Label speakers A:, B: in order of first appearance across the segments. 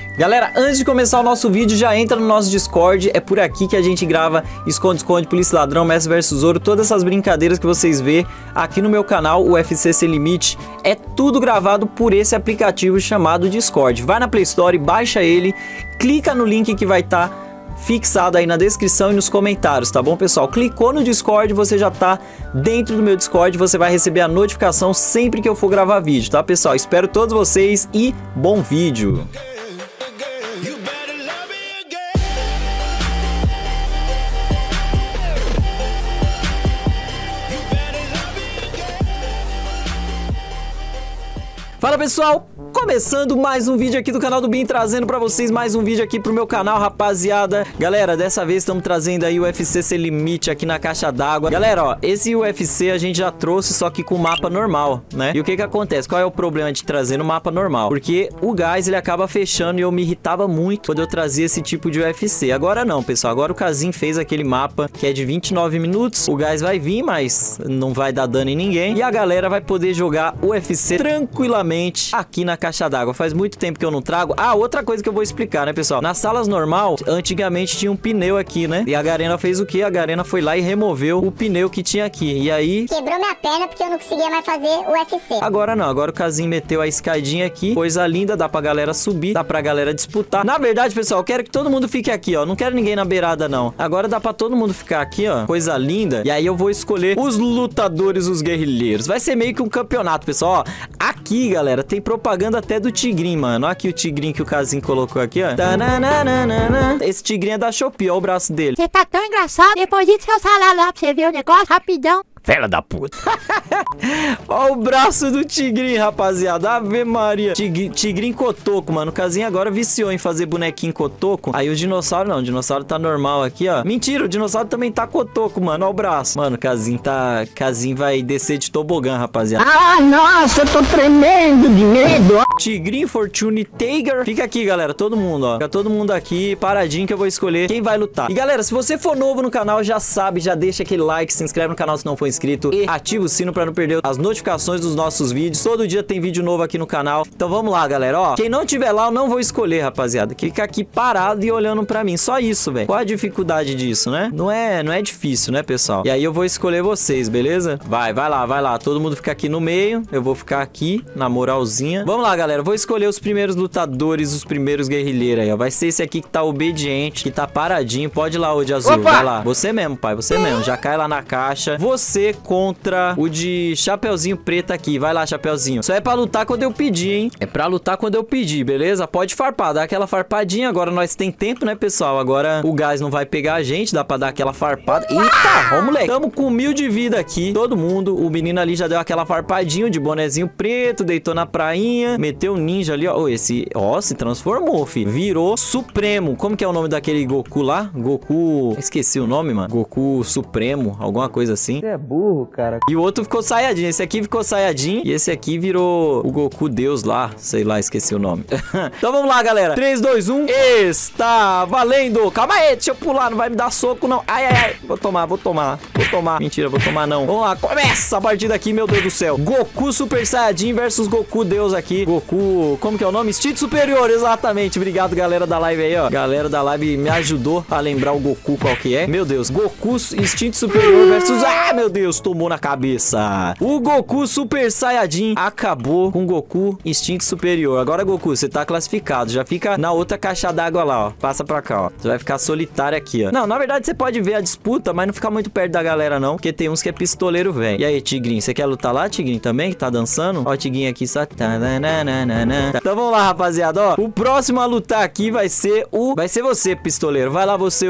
A: Galera, antes de começar o nosso vídeo, já entra no nosso Discord. É por aqui que a gente grava esconde-esconde, polícia ladrão, mestre versus ouro. Todas essas brincadeiras que vocês vê aqui no meu canal, o UFC Sem Limite, é tudo gravado por esse aplicativo chamado Discord. Vai na Play Store, baixa ele, clica no link que vai estar fixado aí na descrição e nos comentários, tá bom, pessoal? Clicou no Discord, você já tá dentro do meu Discord, você vai receber a notificação sempre que eu for gravar vídeo, tá, pessoal? Espero todos vocês e bom vídeo! Fala, pessoal! Começando mais um vídeo aqui do canal do Bin, trazendo pra vocês mais um vídeo aqui pro meu canal, rapaziada. Galera, dessa vez estamos trazendo aí o UFC Sem Limite aqui na caixa d'água. Galera, ó, esse UFC a gente já trouxe, só que com mapa normal, né? E o que que acontece? Qual é o problema de trazer no mapa normal? Porque o gás, ele acaba fechando e eu me irritava muito quando eu trazia esse tipo de UFC. Agora não, pessoal. Agora o Casim fez aquele mapa que é de 29 minutos. O gás vai vir, mas não vai dar dano em ninguém. E a galera vai poder jogar UFC tranquilamente aqui na caixa d'água. Faz muito tempo que eu não trago. Ah, outra coisa que eu vou explicar, né, pessoal? Nas salas normal, antigamente tinha um pneu aqui, né? E a Garena fez o quê? A Garena foi lá e removeu o pneu que tinha aqui. E aí...
B: quebrou minha perna porque eu não conseguia mais fazer o UFC.
A: Agora não. Agora o Casim meteu a escadinha aqui. Coisa linda. Dá pra galera subir. Dá pra galera disputar. Na verdade, pessoal, eu quero que todo mundo fique aqui, ó. Não quero ninguém na beirada, não. Agora dá pra todo mundo ficar aqui, ó. Coisa linda. E aí eu vou escolher os lutadores, os guerrilheiros. Vai ser meio que um campeonato, pessoal. Ó, aqui, galera, tem propaganda até do Tigrinho, mano. Olha aqui o Tigrinho que o Casim colocou aqui, ó. Esse Tigrinho é da Shopee, ó o braço dele.
C: Você tá tão engraçado. Deposita seu salário lá pra você ver o negócio rapidão.
A: Fela da puta. Ó o braço do Tigrinho, rapaziada. Ave Maria. Tigrinho cotoco, mano. O Casim agora viciou em fazer bonequinho cotoco. Aí o dinossauro não. O dinossauro tá normal aqui, ó. Mentira, o dinossauro também tá cotoco, mano. Ó o braço. Mano, o Casim tá... Casim vai descer de tobogã, rapaziada.
C: Ah, nossa, eu tô tremendo de medo.
A: Tigrinho, Fortune, Tiger. Fica aqui, galera. Todo mundo, ó. Fica todo mundo aqui, paradinho, que eu vou escolher quem vai lutar. E, galera, se você for novo no canal, já sabe, já deixa aquele like, se inscreve no canal se não for inscrito e ativa o sino pra não perder as notificações dos nossos vídeos. Todo dia tem vídeo novo aqui no canal. Então vamos lá, galera, ó. Quem não tiver lá, eu não vou escolher, rapaziada. Fica aqui parado e olhando pra mim. Só isso, velho. Qual a dificuldade disso, né? Não é difícil, né, pessoal? E aí eu vou escolher vocês, beleza? Vai lá. Todo mundo fica aqui no meio. Eu vou ficar aqui, na moralzinha. Vamos lá, galera. Eu vou escolher os primeiros lutadores, os primeiros guerrilheiros aí, ó. Vai ser esse aqui que tá obediente, que tá paradinho. Pode ir lá, o de azul.
C: Opa!
A: Vai lá. Você mesmo, pai. Você mesmo. Já cai lá na caixa. Você contra o de chapeuzinho preto aqui. Vai lá, chapeuzinho. Só é pra lutar quando eu pedir, hein? É pra lutar quando eu pedir, beleza? Pode farpar, dá aquela farpadinha. Agora nós tem tempo, né, pessoal? Agora o gás não vai pegar a gente. Dá pra dar aquela farpada. Eita! Ó, moleque. Tamo com 1000 de vida aqui. Todo mundo. O menino ali já deu aquela farpadinha de bonezinho preto. Deitou na prainha. Meteu o ninja ali, ó. Oh, esse... Ó, se transformou, filho. Virou Supremo. Como que é o nome daquele Goku lá? Goku... Esqueci o nome, mano. Goku Supremo. Alguma coisa assim.
D: Você é burro, cara.
A: E o outro ficou Saiyajin. Esse aqui ficou Saiyajin. E esse aqui virou o Goku Deus lá. Sei lá, esqueci o nome. Então vamos lá, galera. 3, 2, 1. Está valendo. Calma aí, deixa eu pular. Não vai me dar soco, não. Ai. Vou tomar. Mentira, vou tomar, não. Vamos lá, começa a partida aqui, meu Deus do céu. Goku Super Saiyajin versus Goku Deus aqui. Goku... Como que é o nome? Instinto Superior, exatamente. Obrigado, galera da live aí, ó. Galera da live me ajudou a lembrar o Goku qual que é. Meu Deus. Goku Instinto Superior versus... Ah, meu Deus. Tomou na cabeça. O Goku Super Saiyajin acabou com o Goku Instinto Superior. Agora, Goku, você tá classificado. Já fica na outra caixa d'água lá, ó. Passa pra cá, ó. Você vai ficar solitário aqui, ó. Não, na verdade, você pode ver a disputa, mas não ficar muito perto da galera, não. Porque tem uns que é pistoleiro, velho. E aí, Tigrinho, você quer lutar lá, Tigrinho, também? Que tá dançando? Ó, o Tigrinho aqui só... Então vamos lá, rapaziada, ó. O próximo a lutar aqui vai ser o... Vai ser você, pistoleiro. Vai lá você,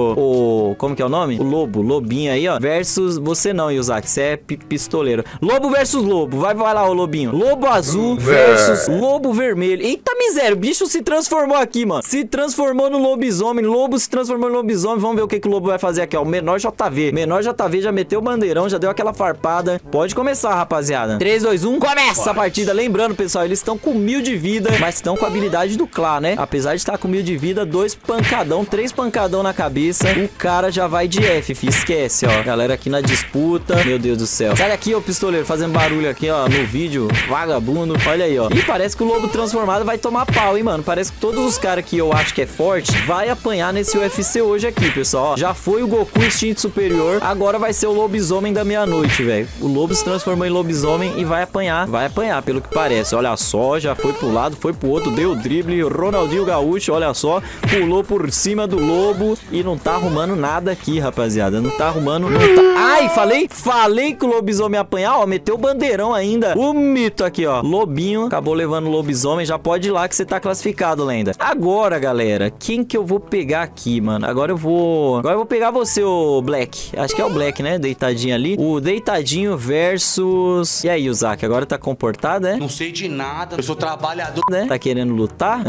A: Como que é o nome? O Lobo. Lobinho aí, ó. Versus... Você não, Yuzaki. Você é pistoleiro. Lobo versus Lobo. Vai lá, ô Lobinho. Lobo azul versus Lobo vermelho. Eita miséria. O bicho se transformou aqui, mano. Se transformou no lobisomem. Lobo se transformou no lobisomem. Vamos ver o que o Lobo vai fazer aqui, ó. O menor JV. Menor JV já meteu o bandeirão. Já deu aquela farpada. Pode começar, rapaziada. 3, 2, 1. Começa a partida. Lembrando, pessoal, eles estão com 1000 de vida, mas estão com a habilidade do Clá, né? Apesar de estar com 1000 de vida, 2 pancadão, 3 pancadão na cabeça. O cara já vai de F, fi. Esquece, ó. Galera aqui na disputa. puta. Meu Deus do céu. Sai daqui, ô pistoleiro, fazendo barulho aqui, ó, no vídeo. Vagabundo. Olha aí, ó. E parece que o lobo transformado vai tomar pau, hein, mano. Parece que todos os caras que eu acho que é forte vai apanhar nesse UFC hoje aqui, pessoal. Ó, já foi o Goku Instinto Superior. Agora vai ser o lobisomem da meia-noite, velho. O lobo se transformou em lobisomem e vai apanhar. Vai apanhar, pelo que parece. Olha só, já foi pro lado, foi pro outro, deu o drible. Ronaldinho Gaúcho, olha só. Pulou por cima do lobo e não tá arrumando nada aqui, rapaziada. Não tá arrumando. Não tá... Ai, falei que o lobisomem ia apanhar, ó. Meteu o bandeirão ainda. O mito aqui, ó. Lobinho acabou levando o lobisomem. Já pode ir lá que você tá classificado, lenda. Agora, galera, quem que eu vou pegar aqui, mano? Agora eu vou pegar você, o Black. Acho que é o Black, né? Deitadinho ali. O deitadinho versus... E aí, o Zack? Agora tá comportado, né?
D: Não sei de nada. Eu sou trabalhador.
A: Né? Tá querendo lutar?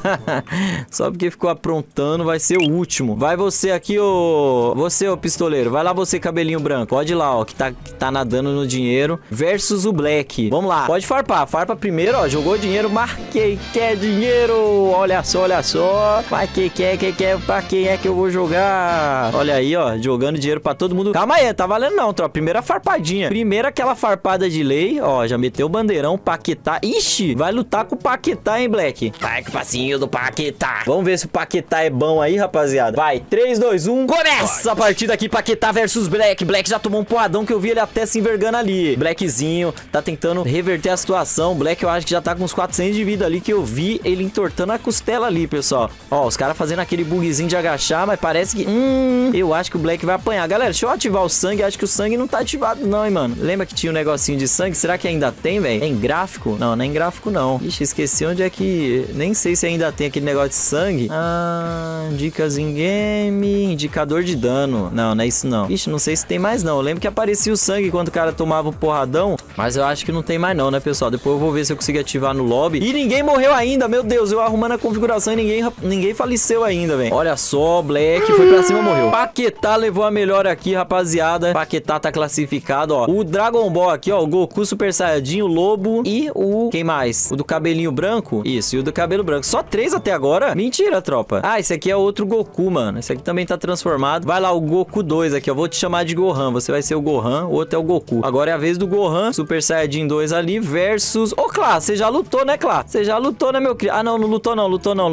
A: Só porque ficou aprontando, vai ser o último. Vai você aqui, ô... Você, ô pistoleiro. Vai lá você, cabelinho branco. Pode ir lá, ó. Que tá nadando no dinheiro. Versus o Black. Vamos lá. Pode farpar. Farpa primeiro, ó. Jogou dinheiro. Marquei. Quer dinheiro. Olha só, olha só. Vai que quer. Pra quem é que eu vou jogar? Olha aí, ó. Jogando dinheiro pra todo mundo. Calma aí, tá valendo não, tropa. Primeira farpadinha. Primeira aquela farpada de lei. Ó, já meteu o bandeirão. Paquetá. Ixi, vai lutar com o Paquetá, hein, Black? Vai com o passinho do Paquetá. Vamos ver se o Paquetá é bom aí, rapaziada. Vai, 3, 2, 1. Começa a partida aqui, Paquetá versus Black. Black já tomou um porradão que eu vi ele até se envergando ali. Blackzinho tá tentando reverter a situação. Black eu acho que já tá com uns 400 de vida ali, que eu vi ele entortando a costela ali, pessoal. Ó, os caras fazendo aquele bugzinho de agachar, mas parece que... eu acho que o Black vai apanhar. Galera, deixa eu ativar o sangue. Acho que o sangue não tá ativado não, hein, mano. Lembra que tinha um negocinho de sangue? Será que ainda tem, velho? É em gráfico? Não, não é em gráfico, não. Ixi, esqueci onde é que... Nem sei se ainda tem aquele negócio de sangue. Dicas em game... Indicador de dano. Não, não é isso não. Ixi, não sei se tem mais não. Eu lembro que aparecia o sangue quando o cara tomava o porradão, mas eu acho que não tem mais não, né, pessoal? Depois eu vou ver se eu consigo ativar no lobby. E ninguém morreu ainda, meu Deus. Eu arrumando a configuração e ninguém faleceu ainda, velho. Olha só, Black foi pra cima, morreu. Paquetá levou a melhor aqui, rapaziada. Paquetá tá classificado, ó. O Dragon Ball aqui, ó. O Goku Super Saiyajin, o Lobo e o... Quem mais? O do cabelinho branco? Isso, e o do cabelo branco. Só 3 até agora? Mentira, tropa. Ah, esse aqui é outro Goku, mano. Esse aqui também tá transformado. Vai lá, o Goku 2 aqui, ó. Vou te chamar de Gohan. Você vai ser o Gohan, o outro é o Goku. Agora é a vez do Gohan, Super Saiyajin 2 ali, versus... Ô, Clá, você já lutou, né, Clá? Você já lutou, né, meu querido? Ah, não, não lutou não.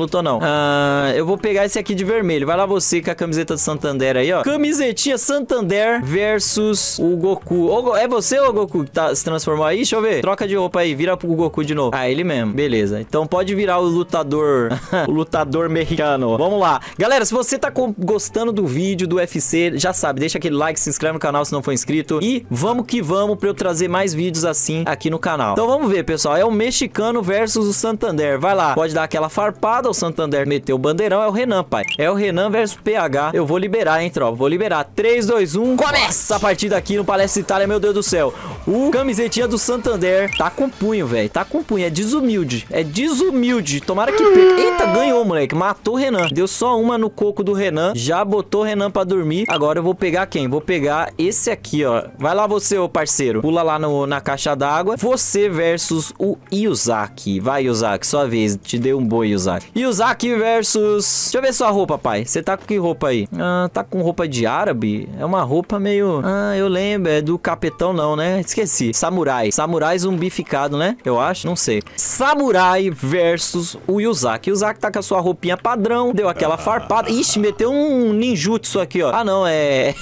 A: Eu vou pegar esse aqui de vermelho. Vai lá você com a camiseta do Santander aí, ó. Camisetinha Santander versus o Goku. É você, ô Goku, que se transformou aí? Deixa eu ver. Troca de roupa aí, vira pro Goku de novo. Ah, ele mesmo. Beleza. Então pode virar o lutador, o lutador mexicano. Vamos lá. Galera, se você tá gostando do vídeo do UFC, já sabe, deixa aquele like, se inscreve no canal se não for inscrito. E vamos que vamos pra eu trazer mais vídeos assim aqui no canal. Então vamos ver, pessoal. É o mexicano versus o Santander. Vai lá. Pode dar aquela farpada. O Santander meteu o bandeirão. É o Renan, pai. É o Renan versus PH. Eu vou liberar, hein, tropa. Vou liberar. 3, 2, 1. Começa a partida aqui no Palestra Itália, meu Deus do céu. O camisetinha do Santander tá com punho, velho. Tá com punho. É desumilde. É desumilde. Tomara que perca. Eita, ganhou, moleque. Matou o Renan. Deu só uma no coco do Renan. Já botou o Renan pra dormir. Agora eu vou pegar quem? Vou pegar esse aqui, ó. Vai lá você, ô parceiro. Pula lá na caixa d'água. Você versus o Yuzaki. Vai, Yuzaki. Sua vez. Te dei um boi, Yuzaki. Yuzaki versus... Deixa eu ver sua roupa, pai. Você tá com que roupa aí? Tá com roupa de árabe? É uma roupa meio... eu lembro. É do capetão, não, né? Esqueci. Samurai. Samurai zumbificado, né? Eu acho. Não sei. Samurai versus o Yuzaki. Yuzaki tá com a sua roupinha padrão. Deu aquela farpada. Ixi, meteu um ninjutsu aqui, ó. Ah, não. É...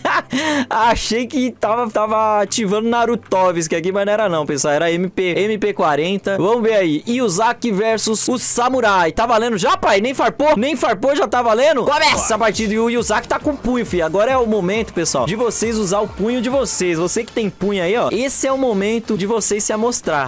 A: Achei que tava ativando Narutovski aqui, mas não era não, pessoal. Era MP40. Vamos ver aí. Yuzaki versus o Samurai. Tá valendo já, pai? Nem farpou? Nem farpou, já tá valendo? Começa a partida. E o Yuzaki tá com punho, filho. Agora é o momento, pessoal, de vocês usar o punho de vocês. Você que tem punho aí, ó. Esse é o momento de vocês se amostrar.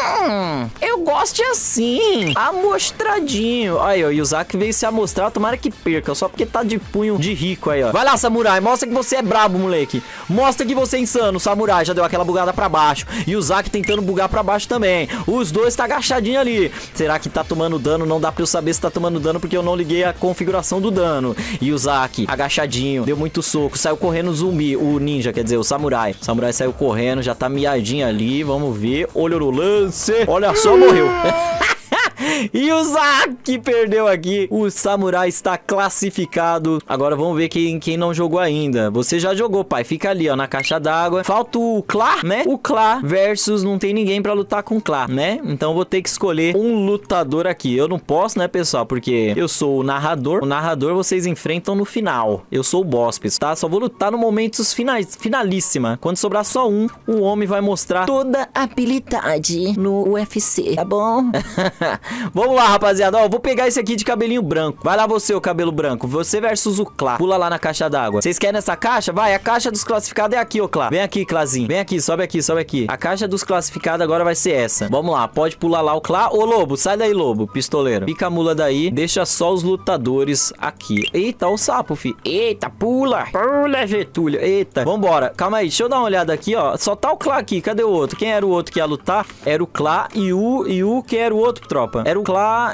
A: Eu gosto assim. Amostradinho. Aí, ó. O Yuzaki veio se amostrar. Tomara que perca. Só porque tá de punho de rico aí, ó. Vai lá, Samurai. Mostra que você é brabo, moleque. Mostra que você é insano. O Samurai já deu aquela bugada pra baixo. E o Yuzaki tentando bugar pra baixo também. Os dois tá agachadinho ali. Será que tá tomando dano? Não dá pra eu saber se tá tomando dano porque eu não liguei a configuração do dano. E o Yuzaki agachadinho. Deu muito soco. Saiu correndo o zumbi. O ninja, quer dizer, o Samurai. O Samurai saiu correndo. Já tá miadinho ali. Vamos ver. Olho no lance. Olha só, morreu. E o Zack perdeu aqui. O samurai está classificado. Agora vamos ver quem não jogou ainda. Você já jogou, pai. Fica ali, ó, na caixa d'água. Falta o Clá, né? O Clá versus não tem ninguém pra lutar com o Clá, né? Então eu vou ter que escolher um lutador aqui. Eu não posso, né, pessoal? Porque eu sou o narrador. O narrador vocês enfrentam no final. Eu sou o boss, pessoal, tá? Só vou lutar no momentos finalíssima. Quando sobrar só um, o homem vai mostrar toda a habilidade no UFC, tá bom? Vamos lá, rapaziada. Ó, eu vou pegar esse aqui de cabelinho branco. Vai lá você, o cabelo branco. Você versus o Clá. Pula lá na caixa d'água. Vocês querem essa caixa? Vai, a caixa dos classificados é aqui, ô Clá. Vem aqui, Clázinho. Vem aqui, sobe aqui, sobe aqui. A caixa dos classificados agora vai ser essa. Vamos lá, pode pular lá o Clá. Ô, Lobo, sai daí, Lobo, pistoleiro. Fica a mula daí. Deixa só os lutadores aqui. Eita, o sapo, fi. Eita, pula. Pula, Getúlio. Eita. Vambora. Calma aí, deixa eu dar uma olhada aqui, ó. Só tá o Clá aqui. Cadê o outro? Quem era o outro que ia lutar? Era o Clá e o que era o outro, tropa? Era o Clá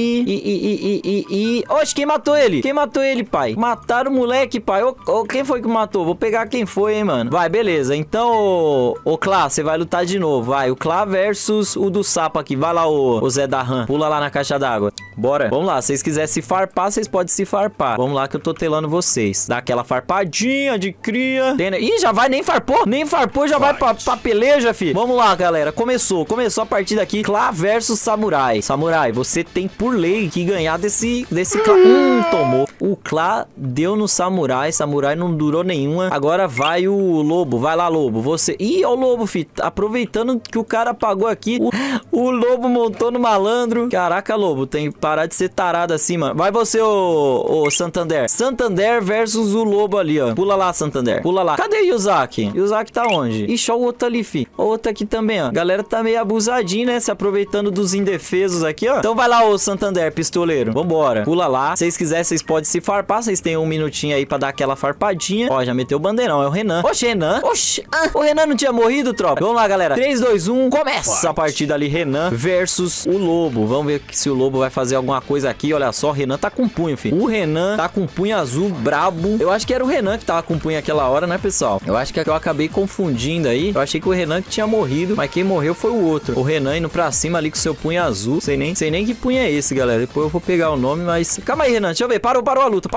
A: Oxe, quem matou ele? Quem matou ele, pai? Mataram o moleque, pai. Quem foi que matou? Vou pegar quem foi, hein, mano. Vai, beleza. Então, ô Clá, você vai lutar de novo. Vai, o Clá versus o do sapo aqui. Vai lá, o Zé da Ram. Pula lá na caixa d'água. Bora. Vamos lá. Se vocês quiserem se farpar, vocês podem se farpar. Vamos lá que eu tô telando vocês. Dá aquela farpadinha de cria. Ih, já vai, nem farpou. Nem farpou, já vai pra peleja, fi. Vamos lá, galera. Começou a partida aqui. Clá versus Samurai. Samurai, você tem por lei que ganhar desse Clá. Tomou. O Clá deu no Samurai. Samurai não durou nenhuma. Agora vai o Lobo. Vai lá, Lobo. Você... Ih, ó o Lobo, fi. Aproveitando que o cara apagou aqui. O Lobo montou no malandro. Caraca, Lobo. Tem que parar de ser tarado assim, mano. Vai você, ô Santander. Santander versus o Lobo ali, ó. Pula lá, Santander. Pula lá. Cadê o Yuzaki? Yuzaki tá onde? Ixi, ó o outro ali, fi. Ó o outro aqui também, ó. Galera tá meio abusadinho, né? Se aproveitando dos indefesos aqui, ó. Então vai lá, ô Santander, pistoleiro. Vambora. Pula lá. Se vocês quiserem, vocês podem se farpar. Vocês têm um minutinho aí pra dar aquela farpadinha. Ó, já meteu o bandeirão. É o Renan. Oxe, Renan. Oxe. O Renan não tinha morrido, tropa? Vamos lá, galera. 3, 2, 1. Começa a partida ali. Renan versus o Lobo. Vamos ver se o Lobo vai fazer alguma coisa aqui. Olha só, o Renan tá com punho, filho. O Renan tá com punho azul brabo. Eu acho que era o Renan que tava com punho aquela hora, né, pessoal? Eu acho que eu acabei confundindo aí. Eu achei que o Renan que tinha morrido, mas quem morreu foi o outro. O Renan indo pra cima ali com seu punho azul. Sei nem que punho é esse, galera. Depois eu vou pegar o nome, mas... Calma aí, Renan. Deixa eu ver. Parou a luta.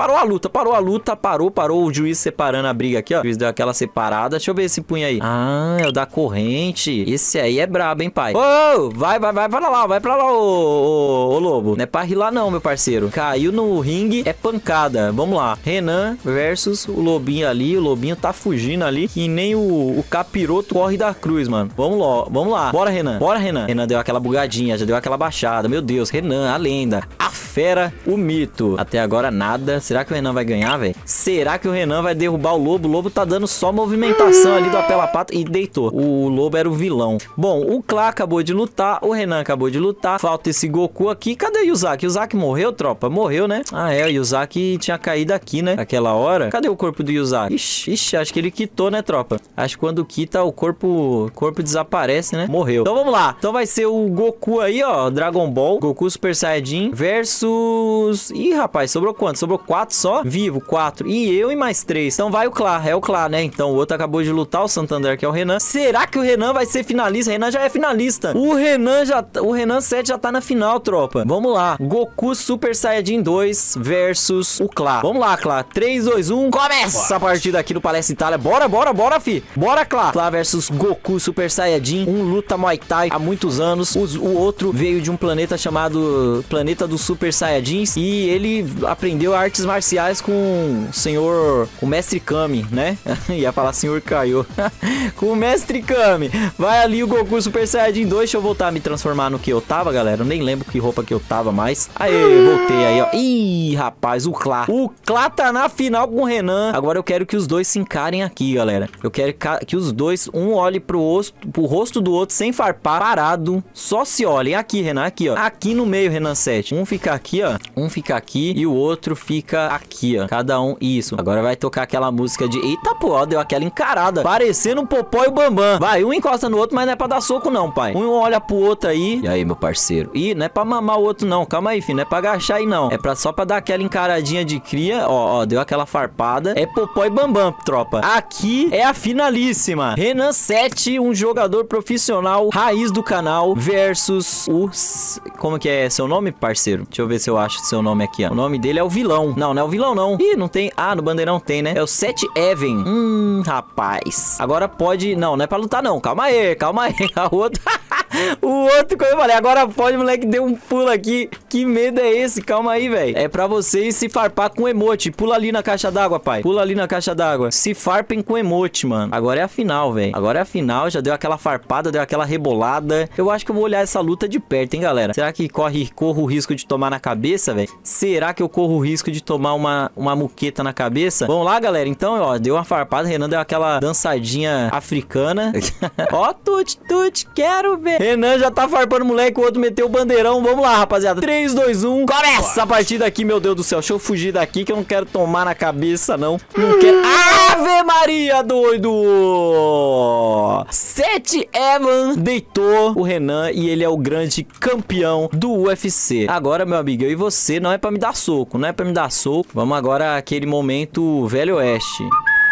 A: Parou o juiz separando a briga aqui, ó. O juiz deu aquela separada. Deixa eu ver esse punho aí. Ah, é o da corrente. Esse aí é brabo, hein, pai? Ô, vai pra lá, ô Lobo. Não é pra rir lá não, meu parceiro. Caiu no ringue, é pancada. Vamos lá. Renan versus o Lobinho ali. O Lobinho tá fugindo ali. Que nem o capiroto corre da cruz, mano. Vamos lá. Bora, Renan. Renan deu aquela bugadinha, já deu aquela baixada. Meu Deus, Renan, a lenda. A fera, o mito. Até agora nada. Será que o Renan vai ganhar, velho? Será que o Renan vai derrubar o Lobo? O Lobo tá dando só movimentação ali do apela-pata e deitou. O Lobo era o vilão. Bom, o Clá acabou de lutar. O Renan acabou de lutar. Falta esse Goku aqui. Cadê o Yuzaki? O Yuzaki morreu, tropa? Morreu, né? Ah, é. O Yuzaki tinha caído aqui, né? Aquela hora. Cadê o corpo do Yuzaki? Ixi, acho que ele quitou, né, tropa? Acho que quando quita, o corpo desaparece, né? Morreu. Então vamos lá. Então vai ser o Goku aí, ó. Dragon Ball. Goku Super Saiyajin versus... Ih, rapaz, sobrou quanto? Sobrou 4 só? Vivo, 4. E eu e mais 3. Então vai o Clá. É o Clá, né? Então o outro acabou de lutar, o Santander, que é o Renan. Será que o Renan vai ser finalista? O Renan já é finalista. O Renan 7 já tá na final, tropa. Vamos lá. Goku Super Saiyajin 2 versus o Clá. Vamos lá, Clá. 3, 2, 1. Começa a partida aqui no Palestra Itália. Bora, fi. Bora, Clá. Clá versus Goku Super Saiyajin. Um luta Muay Thai há muitos anos. O outro veio de um planeta chamado Planeta dos Super Saiyajins. E ele aprendeu artes marciais com o Mestre Kami, né? Ia falar Senhor Kaiô. Com o Mestre Kami. Vai ali o Goku Super Saiyajin 2. Deixa eu voltar a me transformar no que eu tava, galera. Eu nem lembro que roupa que eu tava mais. Aê, voltei aí, ó. Ih, rapaz, o Clá. O Clá tá na final com o Renan. Agora eu quero que os dois se encarem aqui, galera. Eu quero que os dois, um olhe pro rosto do outro sem farpar, parado. Só se olhem. Aqui, Renan, aqui, ó. Aqui no meio, Renan 7. Um fica aqui, ó. Um fica aqui e o outro fica aqui, ó. Cada um, isso. Agora vai tocar aquela música de... Eita, pô, ó, deu aquela encarada. Parecendo um Popó e o Bambam. Vai, um encosta no outro, mas não é pra dar soco não, pai. Um olha pro outro aí. E aí, meu parceiro? Ih, não é pra mamar o outro não. Calma aí, filho. Não é pra agachar aí não. É só pra dar aquela encaradinha de cria. Ó, deu aquela farpada. É Popó e Bambam, tropa. Aqui é a finalíssima. Renan 7, um jogador profissional, raiz do canal, versus os... Como que é seu nome, parceiro? Deixa eu ver se eu acho seu nome aqui, ó. O nome dele é o vilão. Não, não é o vilão, não. Ih, não tem... Ah, no bandeirão tem, né? É o 7 Even. Rapaz. Agora pode... Não, não é pra lutar, não. Calma aí, calma aí. A outra... O outro, como eu falei, agora pode, moleque, deu um pulo aqui. Que medo é esse? Calma aí, velho. É pra vocês se farpar com emote. Pula ali na caixa d'água, pai. Pula ali na caixa d'água. Se farpem com emote, mano. Agora é a final, velho. Agora é a final. Já deu aquela farpada, deu aquela rebolada. Eu acho que eu vou olhar essa luta de perto, hein, galera? Será que corro o risco de tomar na cabeça, velho? Será que eu corro o risco de tomar uma muqueta na cabeça? Vamos lá, galera. Então, ó, deu uma farpada. Renan deu aquela dançadinha africana. Ó, tut, quero ver. Renan já tá farpando o moleque, o outro meteu o bandeirão. Vamos lá, rapaziada. 3, 2, 1. Começa a partida aqui, meu Deus do céu. Deixa eu fugir daqui que eu não quero tomar na cabeça, não. Não quero... Ave Maria, doido! 7 Evan deitou o Renan e ele é o grande campeão do UFC. Agora, meu amigo, eu e você não é pra me dar soco, não é pra me dar soco. Vamos agora àquele momento Velho Oeste.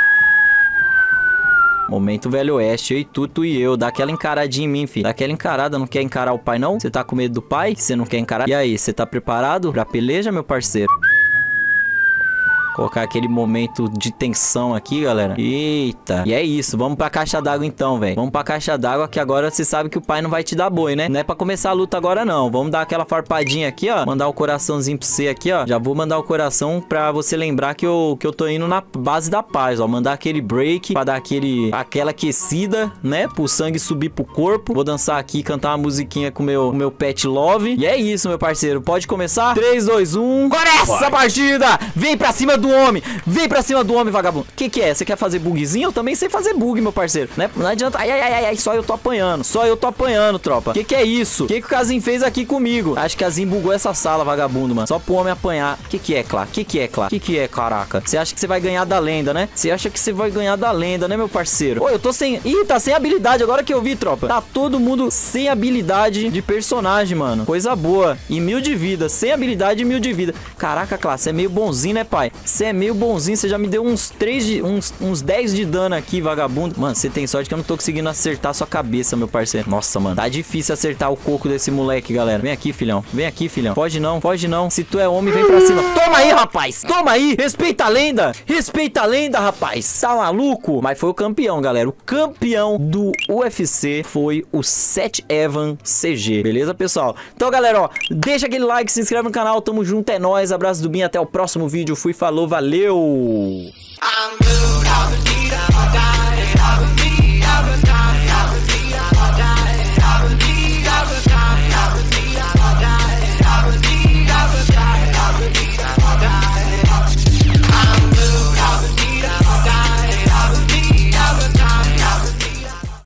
A: Momento Velho Oeste, eu e tu e eu. Dá aquela encaradinha em mim, filho. Dá aquela encarada, não quer encarar o pai, não? Você tá com medo do pai? Você não quer encarar? E aí, você tá preparado pra peleja, meu parceiro? Colocar aquele momento de tensão aqui, galera. Eita. E é isso. Vamos pra caixa d'água então, velho. Vamos pra caixa d'água que agora você sabe que o pai não vai te dar boi, né? Não é pra começar a luta agora, não. Vamos dar aquela farpadinha aqui, ó. Mandar o coraçãozinho pra você aqui, ó. Já vou mandar o coração pra você lembrar que eu tô indo na base da paz, ó. Mandar aquele break pra dar aquela aquecida, né? Pro sangue subir pro corpo. Vou dançar aqui, cantar uma musiquinha com o meu pet love. E é isso, meu parceiro. Pode começar? 3, 2, 1. Começa a partida! Vem pra cima do homem! Vem pra cima do homem, vagabundo! Que é? Você quer fazer bugzinho? Eu também sei fazer bug, meu parceiro, né? Não adianta... Ai, só eu tô apanhando. Só eu tô apanhando, tropa. Que é isso? Que o Kazim fez aqui comigo? Acho que Kazim bugou essa sala, vagabundo, mano. Só pro homem apanhar. Que é, Clá? Que é, caraca? Você acha que você vai ganhar da lenda, né? Você acha que você vai ganhar da lenda, né, meu parceiro? Ô, eu tô sem... Ih, tá sem habilidade agora que eu vi, tropa. Tá todo mundo sem habilidade de personagem, mano. Coisa boa. E 1000 de vida. Sem habilidade e 1000 de vida. Caraca, Clá, você é meio bonzinho, né, pai? Você é meio bonzinho, você já me deu uns 10 de dano aqui, vagabundo. Mano, você tem sorte que eu não tô conseguindo acertar a sua cabeça, meu parceiro. Nossa, mano, tá difícil acertar o coco desse moleque, galera. Vem aqui, filhão. Vem aqui, filhão. Foge não, foge não. Se tu é homem, vem pra cima. Toma aí, rapaz. Toma aí. Respeita a lenda. Respeita a lenda, rapaz. Tá maluco? Mas foi o campeão, galera. O campeão do UFC foi o 7 Evan CG. Beleza, pessoal? Então, galera, ó, deixa aquele like, se inscreve no canal. Tamo junto, é nóis. Abraço do Binho. Até o próximo vídeo. Fui, falou, valeu.